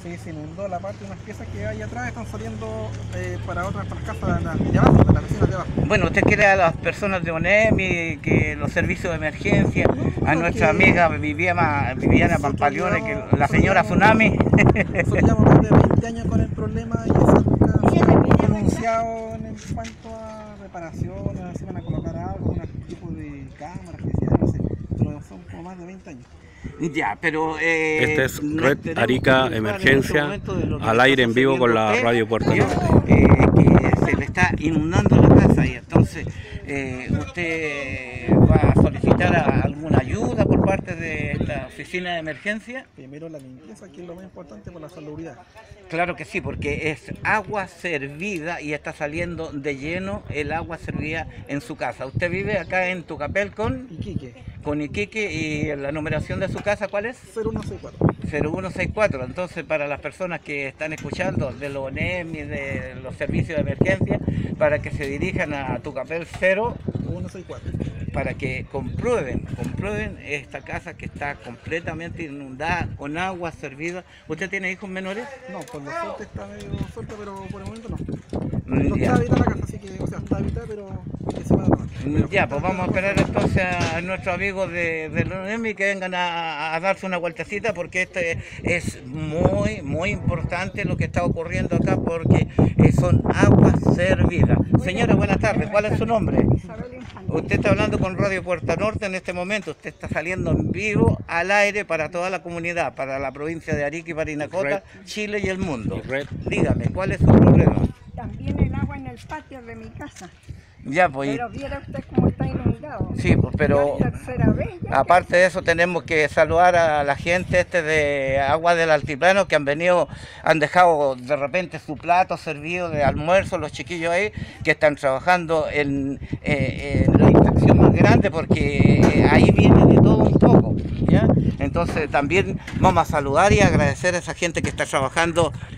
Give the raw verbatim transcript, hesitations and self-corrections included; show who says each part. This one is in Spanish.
Speaker 1: Sí, se inundó la parte de unas piezas que hay atrás, están saliendo eh, para otras, para las casas de, la- de abajo, de las vecinas de abajo.
Speaker 2: Bueno, usted quiere a las personas de ONEMI, que los servicios de emergencia, a
Speaker 1: No,
Speaker 2: nuestra
Speaker 1: que
Speaker 2: amiga Viviana, Viviana
Speaker 1: nosotros
Speaker 2: Pampaleone, que
Speaker 1: llevamos,
Speaker 2: la
Speaker 1: nosotros
Speaker 2: señora
Speaker 1: llevamos,
Speaker 2: Tsunami.
Speaker 1: nosotros llevamos más de veinte años con el problema y eso nunca se ha denunciado en cuanto a reparaciones, si van a colocar algo, un tipo de cámaras que sea, no sé, pero son como más de veinte años.
Speaker 2: Ya, pero eh,
Speaker 3: Este es
Speaker 2: nos
Speaker 3: Red
Speaker 2: tenemos
Speaker 3: Arica
Speaker 2: que
Speaker 3: Emergencia,
Speaker 2: ocupar en este momento de lo que
Speaker 3: al
Speaker 2: le
Speaker 3: aire
Speaker 2: está
Speaker 3: en vivo con la
Speaker 2: sucediendo a
Speaker 3: Radio
Speaker 2: usted,
Speaker 3: Puerto
Speaker 2: ¿ya?
Speaker 3: Norte.
Speaker 2: Eh, que se le está inundando la casa y entonces eh, usted va a solicitar a- alguna ayuda por parte de esta oficina de emergencia.
Speaker 1: Primero la limpieza, que es lo más importante por la salubridad.
Speaker 2: Claro que sí, porque es agua servida y está saliendo de lleno el agua servida en su casa. Usted vive acá en Tucapel con,
Speaker 1: Iquique,
Speaker 2: con Iquique, y la numeración de su casa, ¿cuál es?
Speaker 1: cero uno seis cuatro.
Speaker 2: cero uno seis cuatro. Entonces, para las personas que están escuchando de los ONEMI, de los servicios de emergencia, para que se dirijan a Tucapel cero,
Speaker 1: uno seis cuatro.
Speaker 2: para que comprueben, comprueben esta casa que está completamente inundada con agua servida. ¿Usted tiene hijos menores?
Speaker 1: No, por la suerte está medio suelta, pero por el momento no.
Speaker 2: Mm,
Speaker 1: No
Speaker 2: ya.
Speaker 1: está habitada la casa, así que, o sea, está habitada, pero que se va a dar.
Speaker 2: Mm, Ya, pues vamos a esperar entonces a nuestros amigos de, de la ONEMI que vengan a, a darse una vueltecita, porque este es muy, muy importante lo que está ocurriendo acá, porque eh, son aguas servidas. Señora, buenas tardes, ¿cuál es su nombre?
Speaker 4: Isabel Infante.
Speaker 2: Usted está hablando con Radio Puerto Norte en este momento, usted está saliendo en vivo al aire para toda la comunidad, para la provincia de Arica y Parinacota, Chile y el mundo.
Speaker 3: Y Red.
Speaker 2: Dígame, ¿cuál es su problema?
Speaker 4: También el agua en el patio de mi casa.
Speaker 2: Ya, pues,
Speaker 4: Pero viera usted cómo está inundado.
Speaker 2: sí, pues, pero
Speaker 4: Ya es tercera vez ya
Speaker 2: aparte de eso tenemos que saludar a la gente este de Agua del Altiplano que han venido, han dejado de repente su plato servido de almuerzo, los chiquillos ahí que están trabajando en, eh, en la inspección más grande, porque ahí viene de todo un poco, ¿ya? Entonces también vamos a saludar y agradecer a esa gente que está trabajando